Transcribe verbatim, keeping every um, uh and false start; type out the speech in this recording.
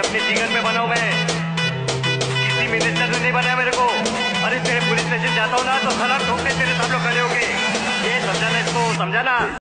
अपने जीवन में बना हुआ है, किसी मिनिस्टर ने नहीं बनाया मेरे को। अरे तेरे पुलिस स्टेशन जाता हूँ ना तो सलाम ठोकते तेरे सब लोग खड़े होके। ये समझाना, इसको समझाना।